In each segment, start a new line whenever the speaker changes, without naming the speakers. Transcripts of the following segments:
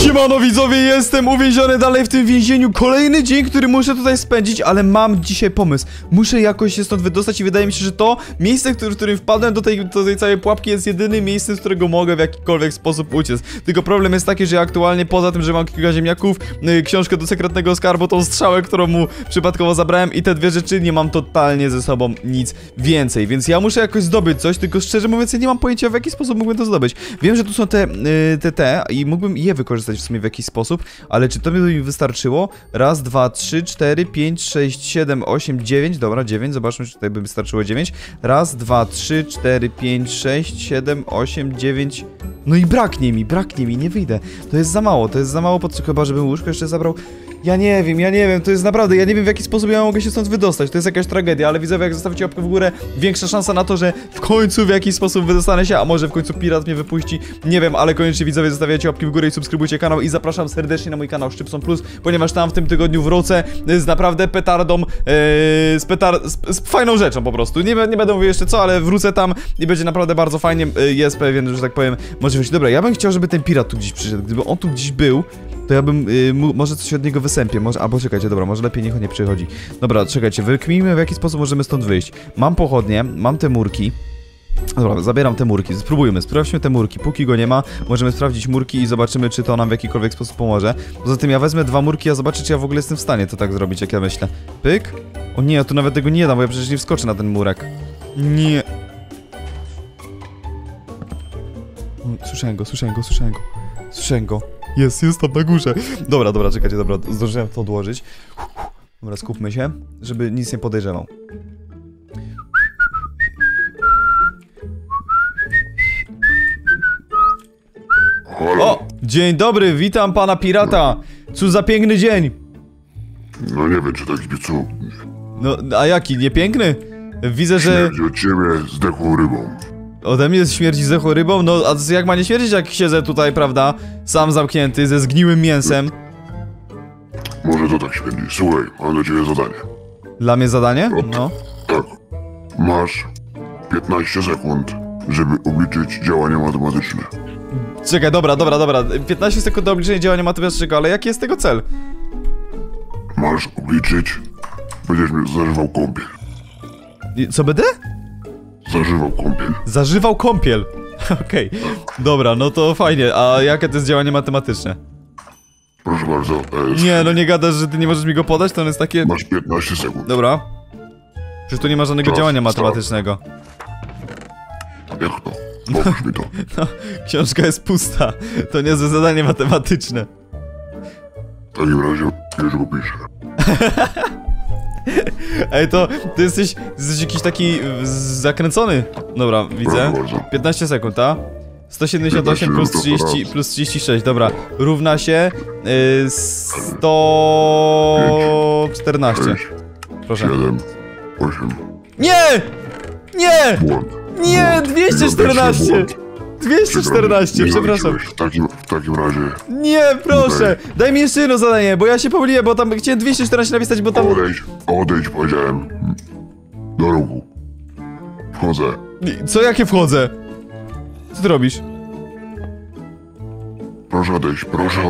Siemano widzowie, jestem uwięziony dalej w tym więzieniu. Kolejny dzień, który muszę tutaj spędzić, ale mam dzisiaj pomysł. Muszę jakoś się stąd wydostać i wydaje mi się, że to miejsce, w którym wpadłem do tej całej pułapki, jest jedynym miejscem, z którego mogę w jakikolwiek sposób uciec. Tylko problem jest taki, że ja aktualnie poza tym, że mam kilka ziemniaków, książkę do sekretnego skarbu, tą strzałę, którą mu przypadkowo zabrałem i te dwie rzeczy, nie mam totalnie ze sobą nic więcej. Więc ja muszę jakoś zdobyć coś, tylko szczerze mówiąc ja nie mam pojęcia, w jaki sposób mógłbym to zdobyć. Wiem, że tu są te i mógłbym je wykorzystać w sumie w jakiś sposób, ale czy to by mi wystarczyło? Raz, dwa, trzy, 4, 5, 6, 7, 8, 9, dobra, 9, zobaczmy, czy tutaj by wystarczyło 9. Raz, dwa, 3, 4, 5, 6, 7, 8, 9. No i braknie mi, nie wyjdę. To jest za mało, chyba żebym łóżko jeszcze zabrał. Ja nie wiem, to jest naprawdę, ja nie wiem w jaki sposób ja mogę się stąd wydostać, to jest jakaś tragedia, ale widzowie, jak zostawicie łapkę w górę, większa szansa na to, że w końcu w jakiś sposób wydostanę się, a może w końcu pirat mnie wypuści, nie wiem, ale koniecznie widzowie zostawiacie łapki w górę i subskrybujcie kanał i zapraszam serdecznie na mój kanał Szczypson Plus, ponieważ tam w tym tygodniu wrócę z naprawdę petardą, z fajną rzeczą po prostu, nie będę mówił jeszcze co, ale wrócę tam i będzie naprawdę bardzo fajnie, jest pewien, że tak powiem, możliwość. Dobra, ja bym chciał, żeby ten pirat tu gdzieś przyszedł, gdyby on tu gdzieś był, to ja bym, może coś od niego wysępię, albo czekajcie, dobra, może lepiej niech on nie przychodzi. Dobra, czekajcie, wykminimy w jaki sposób możemy stąd wyjść. Mam pochodnie, mam te murki. Dobra, zabieram te murki, sprawdźmy te murki, póki go nie ma, możemy sprawdzić murki i zobaczymy, czy to nam w jakikolwiek sposób pomoże. Poza tym ja wezmę 2 murki, a zobaczę, czy ja w ogóle jestem w stanie to tak zrobić, jak ja myślę. Pyk. O nie, ja tu nawet tego nie dam, bo ja przecież nie wskoczę na ten murek. Nie. Słyszałem go. Jest tam na górze. Dobra, czekajcie, zdążyłem to odłożyć. Dobra, skupmy się, żeby nic nie podejrzewał. O! Dzień dobry, witam pana pirata. Cóż za piękny dzień.
No nie wiem, czy tak zbiecu.
No, a jaki, nie piękny? Widzę, że...
Śmierdzi od ciebie zdechłą rybą.
Ode mnie śmierdzi zdechłą rybą? No, a jak ma nie śmierdzić, jak siedzę tutaj, prawda? Sam zamknięty, ze zgniłym mięsem.
Może to tak śmierdzi. Słuchaj, mam do ciebie zadanie.
Dla mnie zadanie? No.
Tak. Masz 15 sekund, żeby obliczyć działanie matematyczne.
Czekaj, dobra. 15 sekund do obliczenia działania matematycznego, ale jaki jest tego cel?
Masz obliczyć... Będziesz mi zażywał kąpiel.
Co będę?
Zażywał kąpiel.
Zażywał kąpiel. Okej. Dobra, no to fajnie. A jakie to jest działanie matematyczne?
Proszę bardzo.
Nie, no nie gadasz, że ty nie możesz mi go podać, to on jest takie...
Masz 15 sekund.
Dobra. Przecież tu nie ma żadnego działania matematycznego.
Jak to? Pokaż mi to.
No, książka jest pusta. To nie jest zadanie matematyczne.
W takim razie już go piszę.
Ej, to jesteś jakiś taki zakręcony. Dobra, widzę. 15 sekund, a? 178 plus 30 plus 36, dobra. Równa się 114. Proszę.
7, 8.
Nie!
Błąd.
Nie! 214! 214, przepraszam.
W takim razie...
Nie, proszę! Daj mi jeszcze jedno zadanie, bo ja się pomyliłem, bo tam chciałem 214 napisać, bo tam...
Odejdź, powiedziałem. Do ruchu. Wchodzę.
Co, jakie wchodzę? Co ty robisz?
Proszę odejść.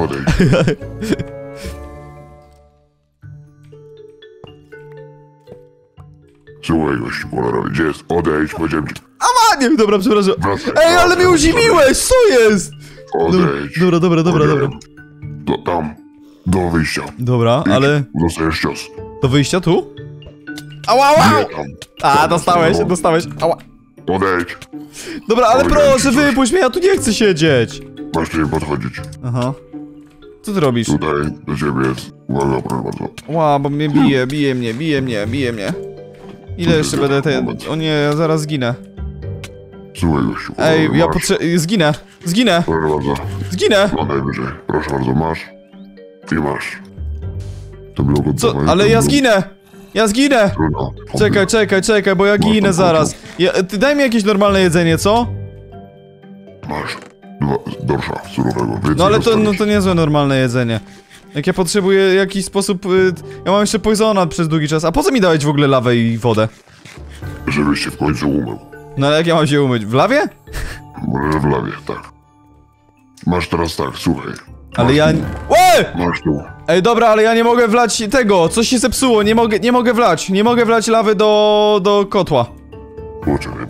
Słuchaj, gościu kolorowy, gdzie jest? Odejdź, powiedziałem ci.
A nie, dobra, przepraszam. Ej, ale mnie uziemiłeś, co jest?
Odejdź.
Dobra.
Tam, do wyjścia.
Dobra,
Idź,
ale...
Dostajesz cios.
Do wyjścia tu? Ała!
Nie tam.
A, dostałeś, ała.
Odejdź.
Dobra, ale
Odejdź,
proszę,
coś.
wypuść mnie, ja tu nie chcę siedzieć.
Masz tu nie podchodzić.
Aha. Co ty robisz?
Tutaj, do ciebie jest. Uwaga, proszę bardzo.
Ła, bo mnie bije mnie. Ile jeszcze będę O nie, ja zaraz zginę.
Słuchaj, gościu.
Ej, ja zginę.
Proszę bardzo.
Zginę.
No najwyżej. Proszę bardzo, masz. I masz. To blok
Co?
oddawaj.
Ale ja zginę.
Trudno.
Czekaj, bo ja ginę zaraz. Ty daj mi jakieś normalne jedzenie, co?
Masz. Dorsza surowego.
No ale to niezłe normalne jedzenie. Jak ja potrzebuję jakiś sposób... ja mam jeszcze poisona przez długi czas. A po co mi dałeś w ogóle lawę i wodę?
Żebyś się w końcu umył.
No ale jak ja mam się umyć? W lawie?
Może w lawie, tak. Masz teraz tak, słuchaj.
Ale ja... Łe!
Masz tu.
Ej, dobra, ale ja nie mogę wlać tego, coś się zepsuło, nie mogę wlać lawy do kotła.
Poczekaj.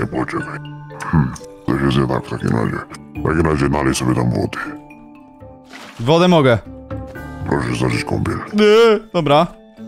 To jest jednak w takim razie. W takim razie nalej sobie tam wody.
Wodę mogę.
Proszę zażyć kąpiel.
Dobra.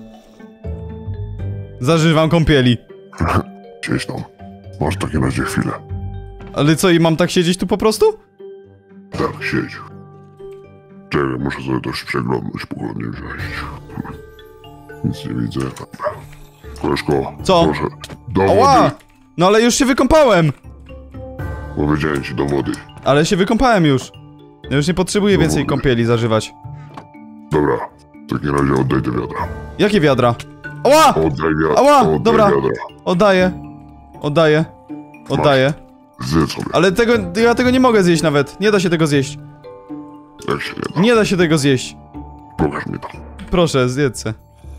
Zażywam kąpieli.
Siedź tam. Masz w takim razie chwilę.
Ale co, i mam tak siedzieć tu po prostu?
Tak, siedź. Czekaj, muszę sobie też przeglądnąć, pogodnie wziąć. Nic nie widzę. Koleżko,
Co?
proszę. Do
Ała!
wody.
No ale już się wykąpałem.
Powiedziałem ci do wody.
Ale się wykąpałem już. Ja już nie potrzebuję więcej kąpieli zażywać.
Dobra, w takim razie oddaj te wiadra.
Jakie wiadra? Ała!
Oddaj wiadra.
Ała!
Oddaj
Dobra.
wiadra.
Oddaję.
Zjedz sobie.
Ale ja tego nie mogę zjeść nawet. Nie da się tego zjeść.
Jak się nie da.
Nie da się tego zjeść.
Pokaż mi to.
Proszę, zjedzcie.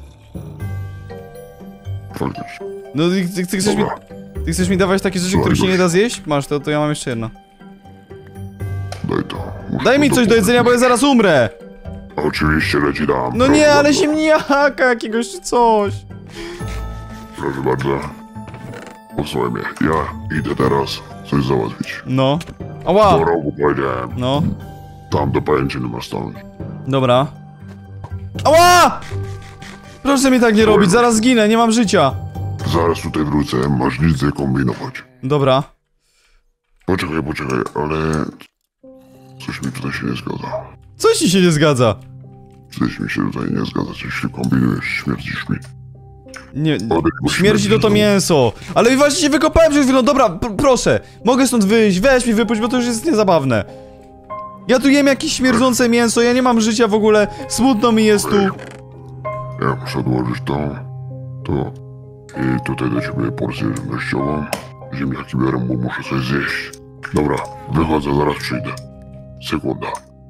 Faktycznie.
No i
Dobra.
ty chcesz mi dawać takie rzeczy, których się nie da zjeść? Masz to ja mam jeszcze jedno.
Daj to. Muszę
Daj mi
to
coś do jedzenia, bo ja zaraz umrę!
Oczywiście leci dam.
No
Proszę
nie, ale
bardzo.
ziemniaka jakiegoś czy coś.
Proszę bardzo. Posłuchaj mnie. Ja idę teraz coś załatwić.
No. Ała!
Do rogu powiedziałem.
No.
Tam do pajęczyny masz stanąć.
Dobra. Ała! Proszę mi tak nie robić, zaraz zginę, nie mam życia.
Zaraz tutaj wrócę, masz nic nie kombinować.
Dobra.
Poczekaj, ale... Coś mi tutaj się nie zgadza.
Coś ci się nie zgadza.
Coś mi się tutaj nie zgadza, coś ty kombinujesz, śmierdzisz mi.
Nie,
Bo
śmierdzi to
śmierdzi
mięso. Ale właśnie się wykopałem przed chwilą, dobra, proszę. Mogę stąd wyjść, weź mi wypuść, bo to już jest niezabawne. Ja tu jem jakieś śmierdzące mięso, ja nie mam życia w ogóle, smutno mi jest tu.
Ja muszę odłożyć to i tutaj do ciebie porcję żywnościową. Ziemniaki biorę, bo muszę coś zjeść. Dobra, wychodzę, zaraz przyjdę. Sekunda.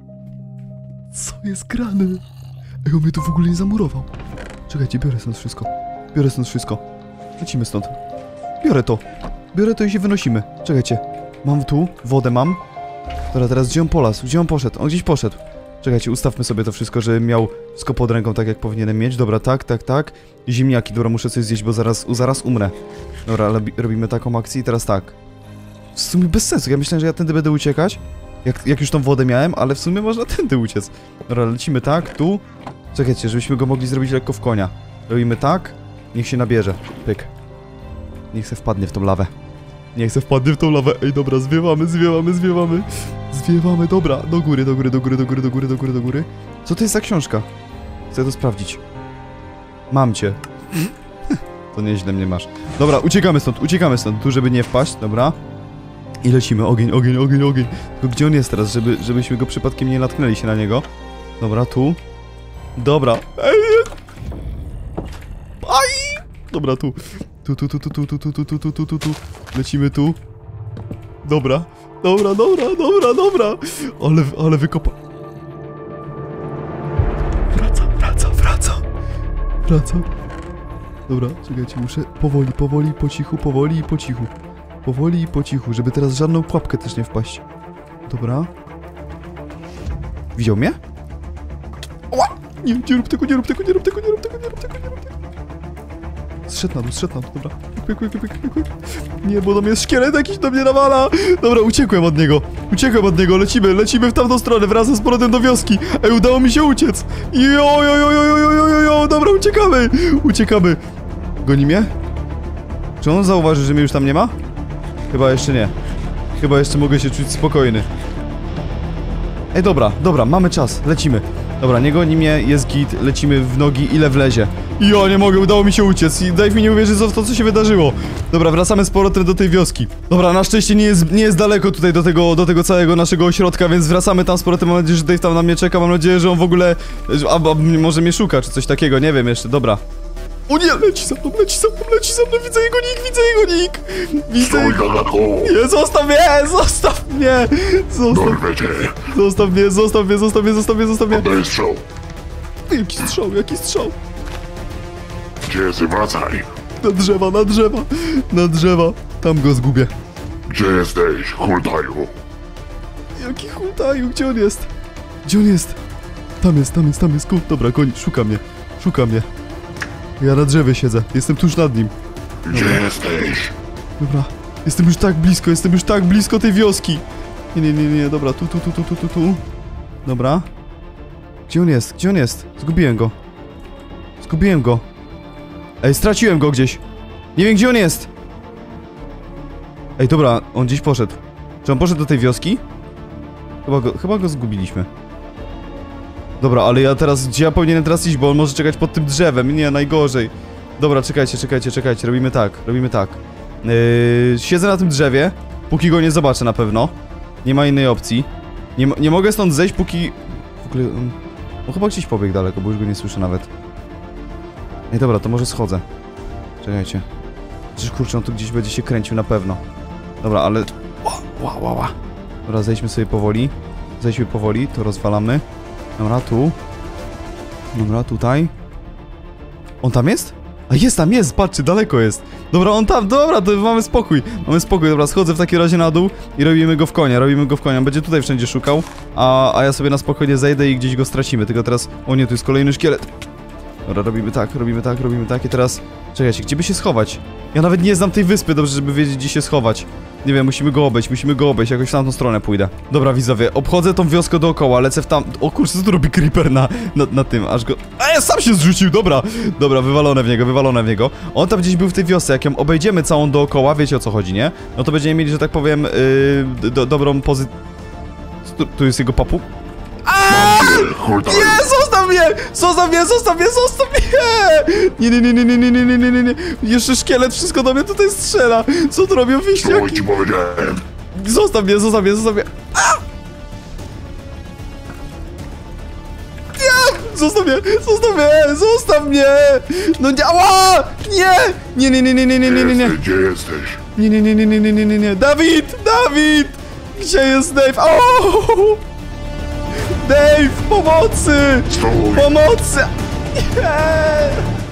Co jest grane? Ej, on mnie tu w ogóle nie zamurował. Czekajcie, biorę stąd wszystko. Lecimy stąd. Biorę to i się wynosimy. Czekajcie, mam tu, wodę mam. Dobra, teraz gdzie on polazł? Gdzie on poszedł? On gdzieś poszedł. Czekajcie, ustawmy sobie to wszystko, żebym miał wszystko pod ręką tak jak powinienem mieć. Dobra, tak. Ziemniaki, dobra, muszę coś zjeść, bo zaraz umrę. Dobra, ale robimy taką akcję i teraz tak. W sumie bez sensu, ja myślałem, że ja tędy będę uciekać. Jak już tą wodę miałem, ale w sumie można tędy uciec. Dobra, lecimy tak, tu. Czekajcie, żebyśmy go mogli zrobić lekko w konia. Robimy tak, niech się nabierze. Pyk. Niech se wpadnie w tą lawę. Ej, dobra, zwiewamy. Zwiewamy, dobra. Do góry. Co to jest za książka? Chcę to sprawdzić. Mam cię. To nieźle mnie masz. Dobra, uciekamy stąd, tu żeby nie wpaść, dobra. I lecimy, ogień. Tylko gdzie on jest teraz, żebyśmy go przypadkiem nie natknęli się na niego. Dobra, tu. Dobra. Ej! Aj! Dobra, tu. Tu. Lecimy tu. Dobra. Ale wykopa... Wraca. Dobra, czekajcie, muszę powoli, po cichu, żeby teraz żadną pułapkę też nie wpaść. Dobra. Widział mnie? Ła! Nie rób tego. Zszedł na dół, dobra. Pyk. Nie, bo tam jest szkielet jakiś, do mnie nawala. Dobra, uciekłem od niego, lecimy w tamtą stronę, wracam z powrotem do wioski. Ej, udało mi się uciec. Jo, dobra, uciekamy. Goni mnie? Czy on zauważy, że mnie już tam nie ma? Chyba jeszcze nie. Chyba jeszcze mogę się czuć spokojny. Ej, dobra, mamy czas, lecimy. Dobra, nie goni mnie, jest git, lecimy w nogi, ile wlezie. Ja nie mogę, udało mi się uciec i daj mi nie uwierzyć w to, co się wydarzyło. Dobra, wracamy z powrotem do tej wioski. Dobra, na szczęście nie jest daleko tutaj do tego całego naszego ośrodka, więc wracamy tam z powrotem. Mam nadzieję, że Dave tam na mnie czeka, mam nadzieję, że on w ogóle... może mnie szuka, czy coś takiego, nie wiem jeszcze, dobra. O nie, leci za mną, widzę jego nick!
Stój, gadaku!
Nie, zostaw mnie! Zostaw mnie!
Oddaję strzał.
Jaki strzał?
Gdzie jesteś? Wracaj.
Na drzewa. Tam go zgubię.
Gdzie jesteś, hultaju?
Jaki hultaju? Gdzie on jest? Gdzie on jest? Tam jest. Dobra, goni, szuka mnie. Ja na drzewie siedzę, jestem tuż nad nim.
Gdzie jesteś?
Dobra, jestem już tak blisko tej wioski. Nie, dobra, tu. Dobra. Gdzie on jest? Zgubiłem go. Ej, straciłem go gdzieś. Nie wiem, gdzie on jest. Ej, dobra, on gdzieś poszedł. Czy on poszedł do tej wioski? Chyba go zgubiliśmy. Dobra, ale gdzie ja powinienem teraz iść, bo on może czekać pod tym drzewem. Nie, najgorzej. Dobra, czekajcie, robimy tak. Siedzę na tym drzewie, póki go nie zobaczę na pewno. Nie ma innej opcji. Nie mogę stąd zejść, póki... W ogóle... On chyba gdzieś pobiegł daleko, bo już go nie słyszę nawet. Ej, dobra, to może schodzę. Czekajcie. Przecież kurczę, on tu gdzieś będzie się kręcił na pewno. Dobra, ale... Ła. Dobra, zejdźmy sobie powoli. To rozwalamy. Dobra, tu. Dobra, tutaj. On tam jest? A jest tam, patrzcie, daleko jest. Dobra, on tam, dobra, to mamy spokój. Dobra, schodzę w takim razie na dół i robimy go w konia. On będzie tutaj wszędzie szukał, a ja sobie na spokojnie zejdę i gdzieś go stracimy. Tylko teraz, o nie, tu jest kolejny szkielet. Dobra, robimy tak i teraz... Czekajcie, gdzie by się schować? Ja nawet nie znam tej wyspy, dobrze, żeby wiedzieć, gdzie się schować. Nie wiem, musimy go obejść, jakoś w tamtą stronę pójdę. Dobra, widzowie, obchodzę tą wioskę dookoła, lecę w tam... O kurczę, co tu robi creeper na tym, aż go... A, sam się zrzucił, dobra, wywalone w niego. On tam gdzieś był w tej wiosce, jak ją obejdziemy całą dookoła, wiecie o co chodzi, nie? No to będziemy mieli, że tak powiem, dobrą pozycję... Tu jest jego papu. Nie, zostaw mnie! Nie. Jeszcze szkielet wszystko do mnie tutaj strzela. Co tu robią wieśniaki?
Co ci powiedziałem?
Zostaw mnie. Nie! Zostaw mnie! No działa! Nie!
Gdzie jesteś?
Nie. Dawid! Gdzie jest Dave? O! Dave, pomocy!
Stój!
Pomocy! Nie!